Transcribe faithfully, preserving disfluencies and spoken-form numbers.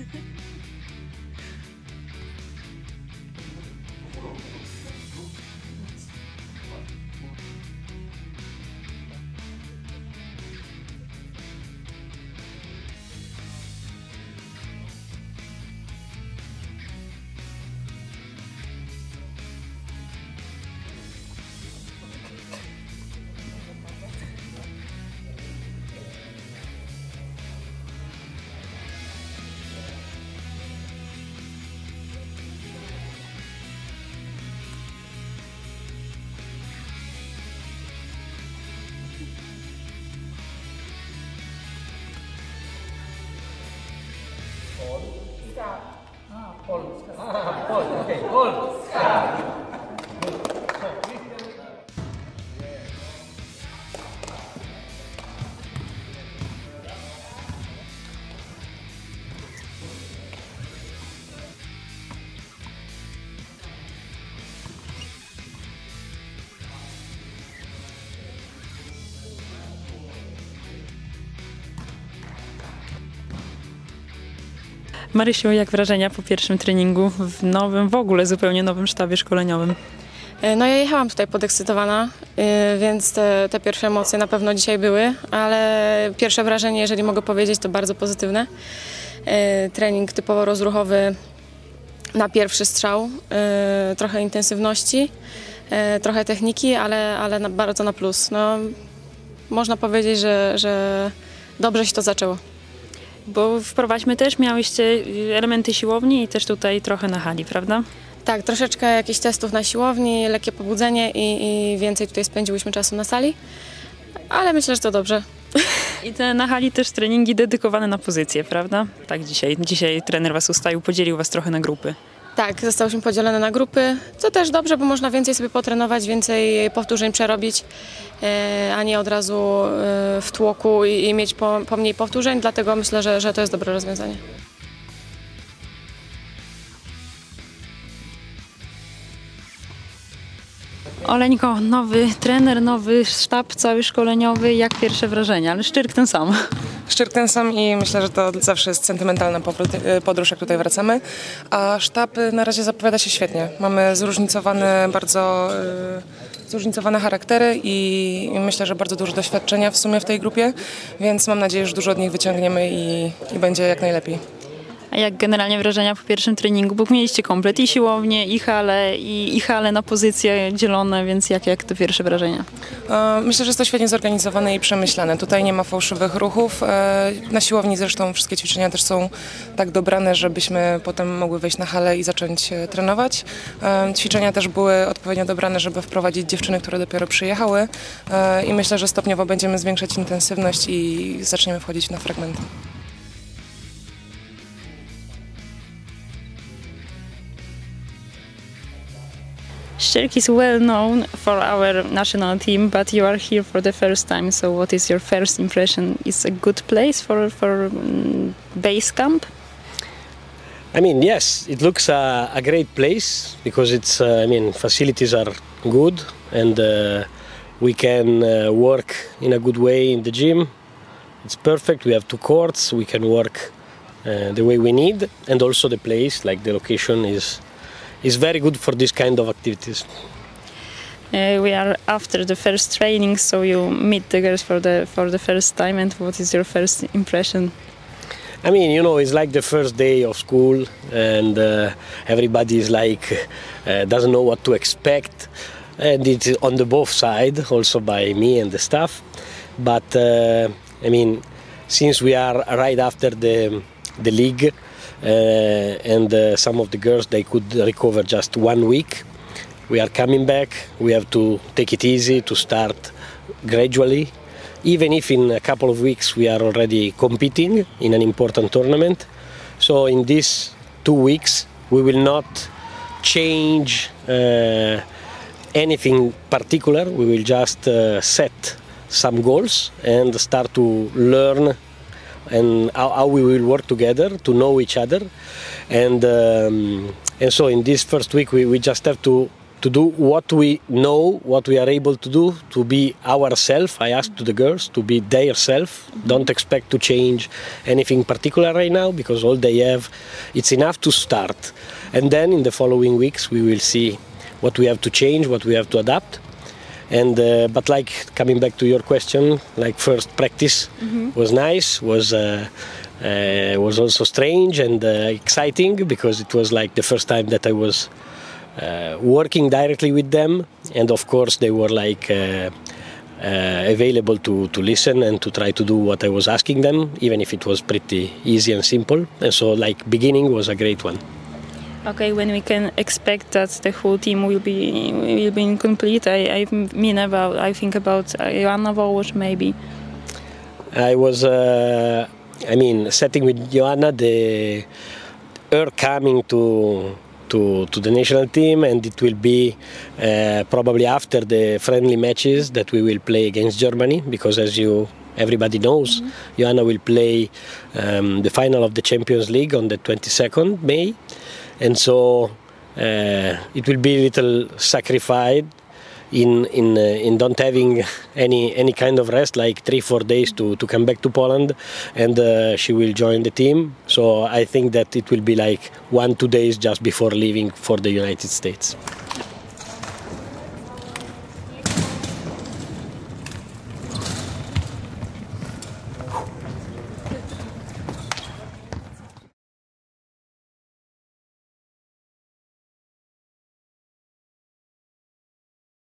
Ah, Paul. Ah, Paul. Okay, Paul. Marysiu, jak wrażenia po pierwszym treningu w nowym, w ogóle zupełnie nowym sztabie szkoleniowym? No ja jechałam tutaj podekscytowana, więc te, te pierwsze emocje na pewno dzisiaj były, ale pierwsze wrażenie, jeżeli mogę powiedzieć, to bardzo pozytywne. Trening typowo rozruchowy na pierwszy strzał, trochę intensywności, trochę techniki, ale, ale na, bardzo na plus. No, można powiedzieć, że, że dobrze się to zaczęło. Bo wprowadźmy też, miałyście elementy siłowni i też tutaj trochę na hali, prawda? Tak, troszeczkę jakichś testów na siłowni, lekkie pobudzenie i, i więcej tutaj spędziłyśmy czasu na sali, ale myślę, że to dobrze. I te na hali też treningi dedykowane na pozycję, prawda? Tak dzisiaj. Dzisiaj trener was ustawił, podzielił was trochę na grupy. Tak, zostałyśmy podzielone na grupy, co też dobrze, bo można więcej sobie potrenować, więcej powtórzeń przerobić, a nie od razu w tłoku i, i mieć po, po mniej powtórzeń, dlatego myślę, że, że to jest dobre rozwiązanie. Oleńko, nowy trener, nowy sztab cały szkoleniowy, jak pierwsze wrażenia, ale Szczyrk ten sam. Szczyrk ten sam i myślę, że to zawsze jest sentymentalna podróż, jak tutaj wracamy, a sztab na razie zapowiada się świetnie. Mamy zróżnicowane bardzo zróżnicowane charaktery i myślę, że bardzo dużo doświadczenia w sumie w tej grupie, więc mam nadzieję, że dużo od nich wyciągniemy i, i będzie jak najlepiej. A jak generalnie wrażenia po pierwszym treningu? Bo mieliście komplet i siłownię, i hale, i, i hale na pozycje dzielone, więc jak, jak to pierwsze wrażenia? Myślę, że jest to świetnie zorganizowane i przemyślane. Tutaj nie ma fałszywych ruchów. Na siłowni zresztą wszystkie ćwiczenia też są tak dobrane, żebyśmy potem mogły wejść na halę i zacząć trenować. Ćwiczenia też były odpowiednio dobrane, żeby wprowadzić dziewczyny, które dopiero przyjechały i myślę, że stopniowo będziemy zwiększać intensywność i zaczniemy wchodzić na fragmenty. Szczyrk is well known for our national team, but you are here for the first time. So, what is your first impression? Is a good place for for um, base camp? I mean, yes, it looks uh, a great place because it's. Uh, I mean, facilities are good and uh, we can uh, work in a good way in the gym. It's perfect. We have two courts. We can work uh, the way we need, and also the place, like the location, is. is very good for this kind of activities. Uh, we are after the first training, so you meet the girls for the for the first time. And what is your first impression? I mean, you know, it's like the first day of school, and uh, everybody is like uh, doesn't know what to expect, and it's on the both side, also by me and the staff. But uh, I mean, since we are right after the the league. Uh, and uh, some of the girls, they could recover just one week. We are coming back. We have to take it easy, to start gradually. Even if in a couple of weeks we are already competing in an important tournament. So in these two weeks we will not change uh, anything particular. We will just uh, set some goals and start to learn and how, how we will work together to know each other, and um, and so in this first week we, we just have to to do what we know, what we are able to do, to be ourselves. I asked to the girls to be their self. Mm-hmm. Don't expect to change anything particular right now, because all they have, it's enough to start. And then in the following weeks we will see what we have to change, what we have to adapt. And uh, but like coming back to your question, like first practice mm-hmm. was nice, was uh, uh, was also strange and uh, exciting, because it was like the first time that I was uh, working directly with them, and of course they were like uh, uh, available to to listen and to try to do what I was asking them, even if it was pretty easy and simple. And so like beginning was a great one. Okay, when we can expect that the whole team will be will be incomplete? I, I mean about I think about Joanna Wołosz maybe. I was, uh, I mean, setting with Joanna, the her coming to to to the national team, and it will be uh, probably after the friendly matches that we will play against Germany, because as you everybody knows, mm-hmm. Joanna will play um, the final of the Champions League on the twenty-second of May. And so uh, it will be a little sacrificed in in uh, in not having any any kind of rest, like three four days to to come back to Poland, and uh, she will join the team. So I think that it will be like one two days just before leaving for the United States.